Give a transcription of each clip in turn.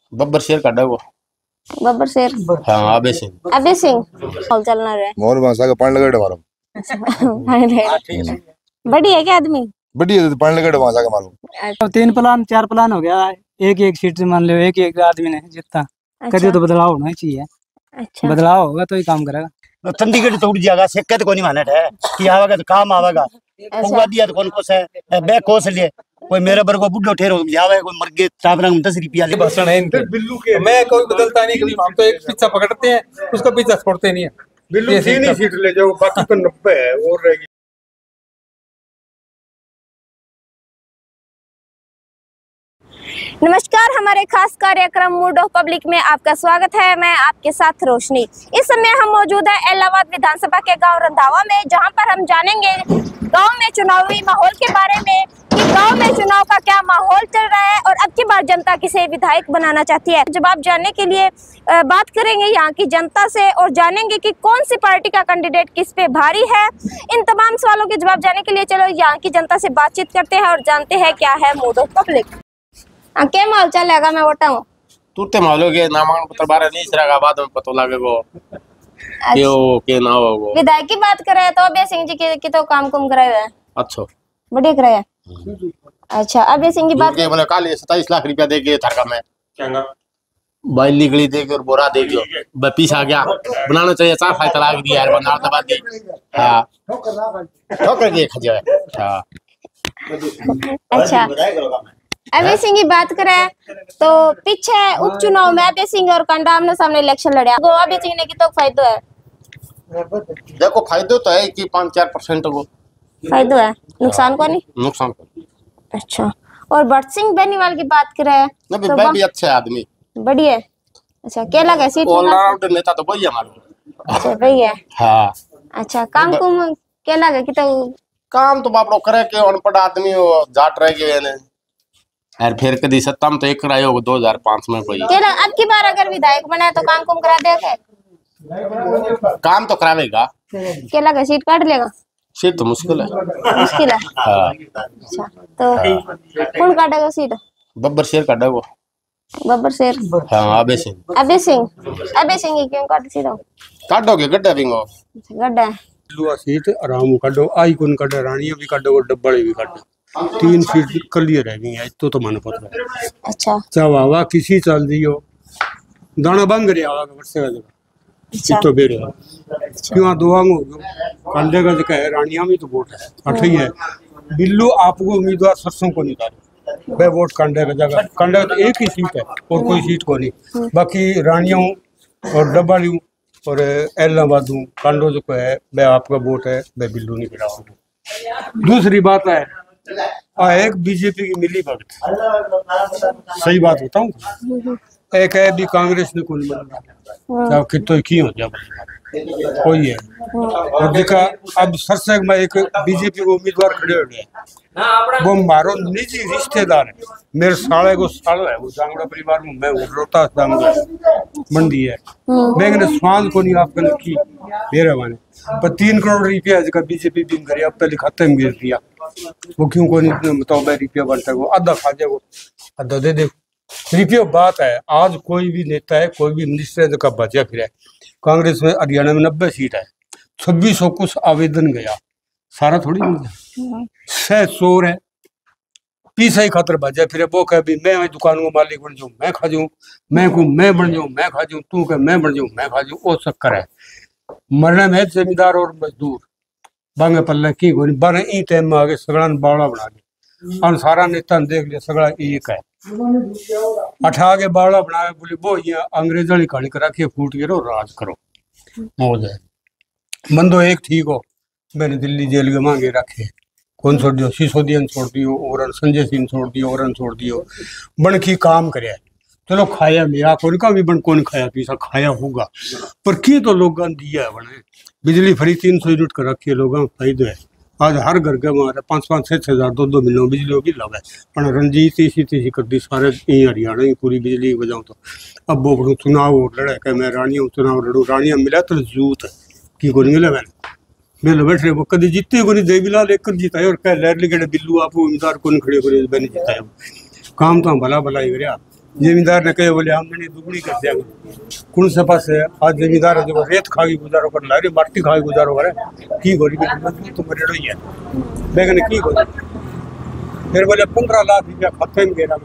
बब्बर शेर का डगो। बब्बर शेर। हाँ अबे सिंह। अबे सिंह और चलना रहे मोर भाषा का पानी लगे मारो। बड़ी है क्या आदमी? बड़ी है पानी लगे भाषा का मारो। अब 3 प्लान 4 प्लान हो गया। एक एक सीट मान लो एक एक आदमी ने जीतता। कभी तो बदलाव होना चाहिए। अच्छा बदलाव होगा तो ही काम करेगा। चंडीगढ़ तो उड़ जाएगा सिक्के तो कोई नहीं मानट है कि आवेगा तो काम आवेगा। पुगवा दिया तो कौन कोस है बे कोस लिए कोई मेरे बर को बुड्ढो ठेरो जावे कोई मर गए चावरंग 10 रुपया ले भाषण है इनके बिल्लू के। मैं कोई बदलता नहीं कभी, हम तो एक पीछा पकड़ते हैं उसका पीछा छोड़ते नहीं है। बिल्लू 3 ही सीट ले जाओ बाकी तो 90 है और रहेगी। नमस्कार, हमारे खास कार्यक्रम मूड ऑफ पब्लिक में आपका स्वागत है। मैं आपके साथ रोशनी। इस समय हम मौजूद है इलाहाबाद विधानसभा के गांव रंधावा में, जहां पर हम जानेंगे गांव में चुनावी माहौल के बारे में कि गांव में चुनाव का क्या माहौल चल रहा है और अब की बार जनता किसे विधायक बनाना चाहती है। जवाब जानने के लिए बात करेंगे यहाँ की जनता से और जानेंगे कि कौन सी पार्टी का कैंडिडेट किस पे भारी है। इन तमाम सवालों के जवाब जानने के लिए चलो यहाँ की जनता से बातचीत करते हैं और जानते हैं क्या है मूड ऑफ पब्लिक। क्या माहौल चलेगा? मैं वोटा हूँ तुरते माहौल के नामांकन पत्र बारे नहीं सरेगा बाद में पता लगेगा के ना होगा। विधायक की बात करें तो अभय सिंह जी की तो काम कुम कराए हुए हैं। अच्छा बढ़िया कराया। अच्छा अभय सिंह की बात के बोले काल 27 लाख रुपया दे के थरका में क्या बैल निकली दे के और बोरा दे के पीस आ गया बनाना चाहिए 4 साल तलाक दिया यार बना दबा दी। हां ठोकर के खा जाए। हां अच्छा अभय सिंह की बात करें तो पीछे उपचुनाव में अभय सिंह और कंडा आमने सामने इलेक्शन लड़ा। तो अभय सिंह ने की तो फायदा है। देखो फायदा तो है कि 5-4% को फायदा है, नुकसान को नहीं। नुकसान को। अच्छा और भट्ट सिंह बेनीवाल की बात करें तो भाई भी अच्छे आदमी बढ़िया। अच्छा क्या लगा सीट ऑलराउंडर नेता तो वही हमारे। अच्छा वही है। हाँ अच्छा काम कुम क्या लगा कि तो काम तो बाप लोग करे के अनपढ़ आदमी हो जाट रह गए ने यार फिर कदी सत्ता में तो एक करायो 2005 में कोई क्या अब की बार अगर विधायक बना तो काम कुम करा देगा? काम तो करावेगा। क्या लगा सीट काट लेगा? सीट तो मुश्किल है। मुश्किल है। हाँ। अच्छा तो कौन काटेगा सीट? बब्बर शेर का डगो। बब्बर शेर। हाँ अबे सिंह। अबे सिंह क्यों काट सीधा काटोगे गड्ढा बिंगो गड्ढा लुआ सीट आराम काटो आई कौन काटो रानिया भी काटो डब्बड़े भी काटो 3 सीट क्लियर रह गई है तो मन पता है। अच्छा चावा किसी चल दियो दाना बंद करे आवा वर्षे का अच्छा तो बेरे क्यों दुआंग हो गयो कंडे का जगह है रानिया में तो वोट है अठई है। बिल्लू आपको उम्मीदवार सरसों को निकाले वे वोट कंडे का जगह कंडे तो एक ही सीट है और कोई सीट को नहीं। बाकी रानियों और डब्बालियों और इलाहाबादू कांडो जो है वे आपका वोट है वे बिल्लू नहीं गिरा। दूसरी बात है एक बीजेपी की मिली भगत सही बात बताऊं एक है भी कांग्रेस ने कौन बना कितो की हो जाए कोई है और देखा अब सरसंग में एक बीजेपी को उम्मीदवार खड़े हो गए वो मारो निजी रिश्तेदार है मेरे साले को सालो है वो जांगड़ा परिवार में मैं रोता जांगड़ा मंडी है मैंने स्वाद को नहीं आपने की मेरे माने पर 3 करोड़ रुपया जगह बीजेपी भी करे अब पहले खाते में गिर दिया वो क्यों को नहीं बताओ रुपया बनता है वो आधा खा जाए वो आधा दे दे रुपया। बात है आज कोई भी नेता है कोई भी मिनिस्टर का बचा फिर है कांग्रेस में हरियाणा में 90 सीट है 2600 कुछ आवेदन गया सारा थोड़ी मिल सह चोर है पीसा ही खातर बचा फिर वो कह भी मैं दुकान को मालिक बन जाऊं मैं खा जाऊं मैं को मैं बन जाऊं मैं खा जाऊं तू कह मैं बन जाऊं मैं खा जाऊं वो चक्कर है। मरने में जमींदार और मजदूर बांगे पल्ले की गोनी बने ई टाइम में आगे सगड़ा बावड़ा बना दिया और सारा नेता देख लिया सगड़ा एक है अठा के बावड़ा बनाए बोले वो ये अंग्रेज वाली कहानी करा के फूट गिरो राज करो मौज है। बंदो एक ठीक हो मैंने दिल्ली जेल के मांगे रखे कौन छोड़ दियो सिसोदियन छोड़ दियो और संजय सिंह छोड़ दियो और छोड़ दियो बन की काम करे चलो खाया मेरा कौन का भी बन कौन खाया पीसा खाया होगा पर की तो लोग दिया है बने बिजली फ्री 300 यूनिट कर रखी है लोगों को फायदो है। आज हर घर के मारे 5-5-6 हजार 2-2 मिलो बिजली होगी लग है पर रंजीत तीसी कर दी सारे हरियाणा की पूरी बिजली बजाऊँ तो अब वो चुनाव लड़े के मैं रानिया चुनाव लड़ू रानिया मिला तो जूत है की को मिले मैंने बैठ रहे वो कभी जीते को नहीं देवीलाल लेकर जीता है और कह लहर लिखे बिल्लू आप उम्मीदवार को खड़े करे मैंने जीता है काम तो भला भला ही करे जमींदार ने कहे बोले आमदनी दुगनी कर देंगे कौन से पास है आज जमींदार जो रेत खागी गुजारो कर लारे माटी खागी गुजारो करे की गोरी भी तो मरेड़ो ही है लेकिन की गोरी फिर बोले 15 लाख रुपया खाते में गेरा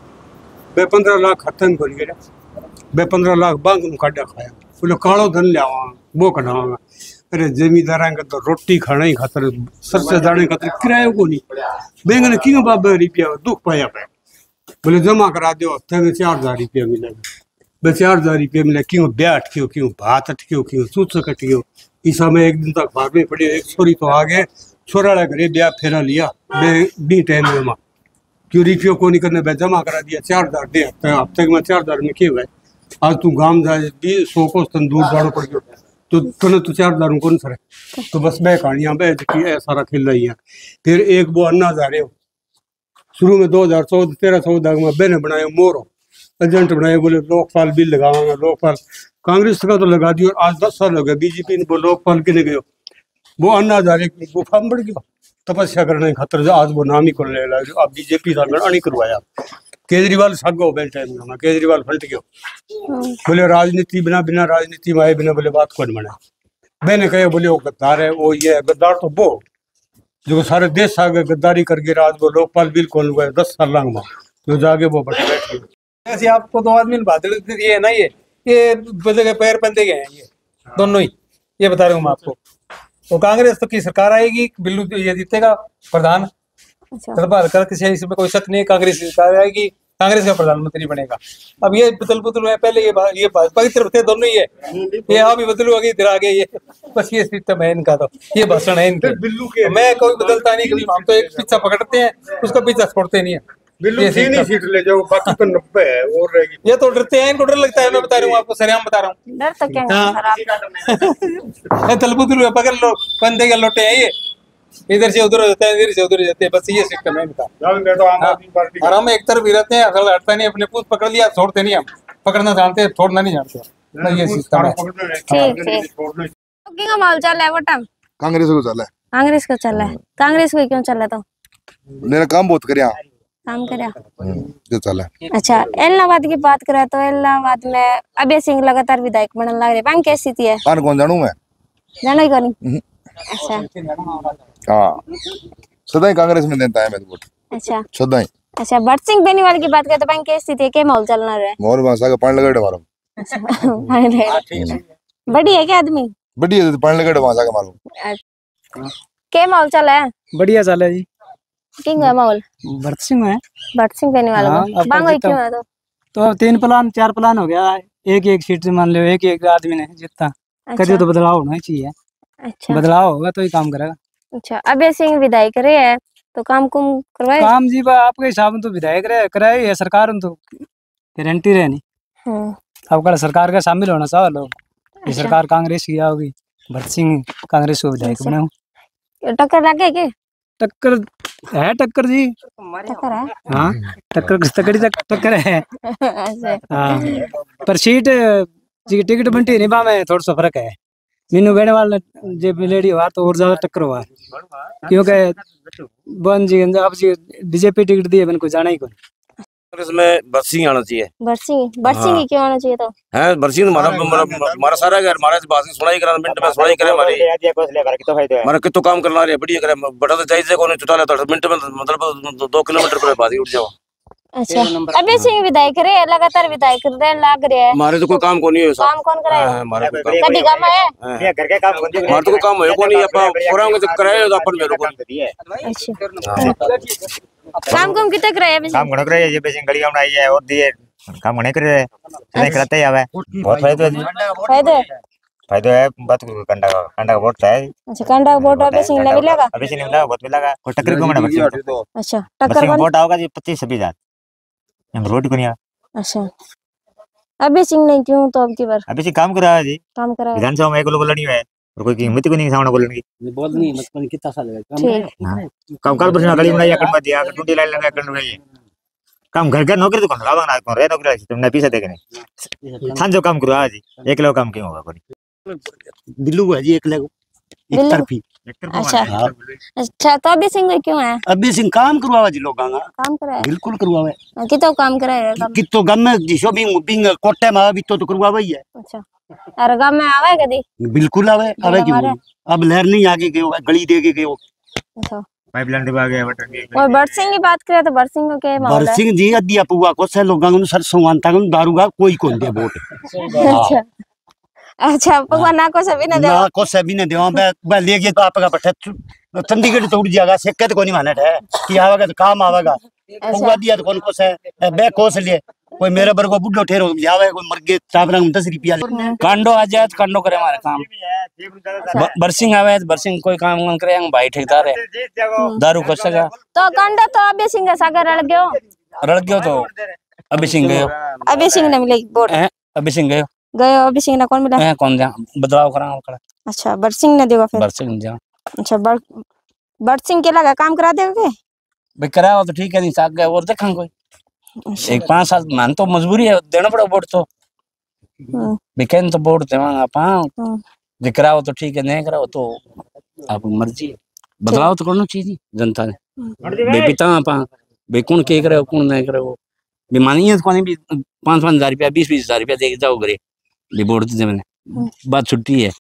बे 15 लाख खाते में गेरा बे 15 लाख बैंक में काटा खाया बोले कालो धन लियावा वो कढ़ावा अरे जमींदार तो रोटी खाना ही खातर सरसे दाने खातर किराया को नहीं बैंक ने क्यों बाबा रुपया दुख पाया पे बोले जमा करा दो हफ्ते में 4000 रुपया मिलेगा बे 4000 रुपया मिले क्यों ब्याह अटक्यो क्यों भात अटक्यो क्यों सूच कटियो इस समय एक दिन तक घर में पड़े एक छोरी तो आ गए छोरा घरे ब्याह फेरा लिया बे टाइम में क्यों रुपये को नहीं करने बे जमा करा दिया 4000 दे हफ्ते में 4000 में क्यों है आज तू गांव जाए 100 को तन दूर जाना पड़ गयो तो तूने तो 4000 कौन सर तो बस मैं कहानियां बे सारा खेल रही है फिर एक वो अन्ना जा रहे हो शुरू में 2014 में मैंने बनाया मोरो एजेंट बनाए बोले लोकपाल बिल लगावांगा लोकपाल कांग्रेस का तो लगा दी और आज 10 साल हो गए बीजेपी ने वो लोकपाल के लिए गयो वो अन्ना हजारे गुफा में बढ़ गया तपस्या करने खातर आज वो नाम ही कर ले अब बीजेपी का नहीं करवाया केजरीवाल सागो बेल टाइम में केजरीवाल फट गयो बोले राजनीति बिना बिना राजनीति में आए बिना बोले बात कौन बना मैंने कहे बोले वो गद्दार है वो ये गद्दार तो वो जो सारे देश आगे गद्दारी करके राज वो लोकपाल बिल कौन हुआ 10 साल लंग जो जाके वो बैठ गए ऐसे आपको 2 आदमी बादल ये ना ये बदले के पैर बंदे गए हैं ये दोनों ही ये बता रहा हूँ मैं आपको तो कांग्रेस तो की सरकार आएगी बिल्लू ये जीतेगा प्रधान कर किसी इसमें कोई शक नहीं कांग्रेस की सरकार आएगी कांग्रेस का प्रधानमंत्री बनेगा अब ये बदल बदल है पहले ये पवित्र थे दोनों ही है ये अभी बदलू आगे इधर आगे ये बस ये सिस्टम है इनका तो ये भाषण है इनके बिल्लू के मैं कोई बदलता नहीं कभी हम तो एक पीछा पकड़ते हैं उसका पीछा छोड़ते नहीं है बिल्लू सीट ले जाओ बाकी तो 90 है और रहेगी ये तो डरते हैं इनको डर लगता है मैं बता रहा हूँ आपको सरेआम बता रहा हूँ डर तो क्या तलबुदल पकड़ लो बंदे के लोटे हैं ये इधर से उधर हो जाते हैं इधर से उधर जाते हैं बस ये सिस्टम है इनका और हम एक तरफ ही रहते हैं अगर हटता नहीं अपने पूछ पकड़ लिया छोड़ते नहीं हम पकड़ना जानते छोड़ना नहीं जानते ये सिस्टम है ठीक माहौल चल रहा है वो टाइम कांग्रेस को चला है कांग्रेस का चल रहा है कांग्रेस को क्यों चल रहा था मेरा काम बहुत करया काम करा जो चला है अच्छा इलाहाबाद की बात करें तो इलाहाबाद में अभय सिंह लगातार विधायक बनने लग रहे हैं क्या स्थिति है कौन जानू मैं जाना ही कौन अच्छा हाँ सदा ही कांग्रेस में देता है मैं तो वोट अच्छा सदा ही अच्छा भट्ट सिंह बेनीवाल की बात करें तो बैंक की स्थिति है क्या माहौल चलना रहा है मोर भाषा का पानी लगा मारो बड़ी है क्या आदमी बढ़िया पानी लगा भाषा का मारो क्या माहौल चला है बढ़िया चल है जी किंग है माहौल भरत सिंह है भट्ट सिंह बेनीवाल बांगो क्यों है तो 3 प्लान 4 प्लान हो गया एक सीट से मान लो एक आदमी ने जीतता कभी तो बदलाव होना चाहिए अच्छा बदलाव होगा तो ही काम करेगा अच्छा अभय सिंह विधायक रहे है तो काम कुम करवाए काम जी आपके हिसाब में तो विधायक रहे कराए है सरकार तो गारंटी रहे नहीं अब सरकार का शामिल होना चाहो लोग ये सरकार कांग्रेस की होगी भरत सिंह कांग्रेस को विधायक बने टक्कर लगे के टक्कर है टक्कर जी टक्कर है हाँ टक्कर तकड़ी टक्कर है हाँ पर सीट जी टिकट बनती नहीं बा में थोड़ा सा फर्क है मीनू बेनीवाल जे लेडी हुआ तो और ज्यादा टक्कर हुआ क्योंकि बन जी अब जी बीजेपी टिकट दिए बन को जाना ही कौन इसमें बरसिंह आना चाहिए बरसिंह क्यों आना चाहिए तो है बरसिंह हमारा सारा घर हमारे बात सुनाई करा मिनट में सुनाई करे हमारी हमारा कितो काम करना रहे बढ़िया करे बड़ा तो चाहिए कौन छुटा लेता मिनट में मतलब 2 किलोमीटर पर बात उठ जाओ अच्छा अभय सिंह विधायक रहे लगातार विधायक रहे लाग रहे हैं हमारे तो कोई काम को नहीं है काम कौन कराए हमारे कभी काम है घर के काम हमारे तो कोई काम है को नहीं अपन पूरा के कराए तो अपन मेरे को अच्छा काम कम कितने कराए काम घणो करे ये बेसिंग गलियां बनाई है और दिए काम घणे करे नहीं करते आवे बहुत फायदा है बात कंडा का वोट है अच्छा कंडा का वोट अभय सिंह ने मिलेगा अभय सिंह ने मिला बहुत मिलेगा कोई टक्कर को मना अच्छा टक्कर कौन वोट आओगा जी 25-26 हम रोटी को नहीं अच्छा अभय सिंह ने क्यों तो अब की बार अभय सिंह काम करा जी काम करा विधानसभा में एक लोग लड़ी है और कोई कीमत को नहीं सामने बोलने की बोल नहीं मतलब कितना साल है काम काल बरना गली बनाई अकड़ में दिया टूटी लाइन लगा कर रही काम घर घर नौकरी तो कौन लावा ना कौन रे नौकरी तुमने पीछे देखे नहीं सांझो काम करो आज एक लोग काम क्यों होगा कोई बिल्लू है जी एक लोग एक बिल्लू। तरफी। अच्छा हाँ। अच्छा, तो अभी सिंह क्यों है? अभी सिंह काम करवावा जी लोग काम कराए? बिल्कुल करवावे। कितो काम कराए काम? कितो गम में जिसो बिंग कोटे में भी तो करवावा ही है। अच्छा, अरे गाँव में आवे कदी? बिल्कुल आवे क्यों? अब लहर नहीं आगे गयो, गली दे के गयो। अच्छा, पाइपलाइन दिवा गया और बड़ सिंह की बात करें तो बड़ सिंह को क्या माहौल है? बरसिंह जी अदिया पुआ को से लोगां नु सरसों आंता को दारूगा कोई कोन दे वोट। अच्छा अच्छा, भगवान को सभी ने ना दे को से भी ने देवा मैं ले गया तो आपका पट्टे चंडीगढ़ तोड़ जाएगा सिक्के तो कोनी माने है कि आवेगा तो काम आवेगा। पुआ दिया तो कौन को से बे को से लिए कोई मेरे बर को बुड्ढो ठेरो जावे कोई मर गए चाबरा 10 रुपया कांडो आ जाए तो कांडो करे हमारे काम। बरसिंह आवे तो बरसिंह कोई काम न करे, भाई ठेकेदार है दारू कसेगा। तो कंडो तो अभी सिंह सागर रड़ गयो तो अभी सिंह गयो। अभी सिंह ने मिले वोट? अभी सिंह गयो अभी सिंह ने कौन मिला? कौन जा बदलाव करा। अच्छा, बड़ सिंह ने देगा फिर? बरसिंह जा अच्छा, बड़ सिंह के लगा काम करा देगे भाई कराओ तो ठीक है, नहीं साग गया और देखा कोई। एक 5 साल मान तो मजबूरी है देना पड़ा वोट तो बिकन तो वोट देवांगा पाओ जे कराओ तो ठीक है, नहीं कराओ तो आप मर्जी है। बदलाव तो करना चाहिए जनता ने बेपिता पा बे कौन के करे कौन नहीं करे वो बेमानी है कोनी भी 5-5 हजार रुपया 20-20 हजार रुपया दे के जाओ करे वोट देने बात छुट्टी है।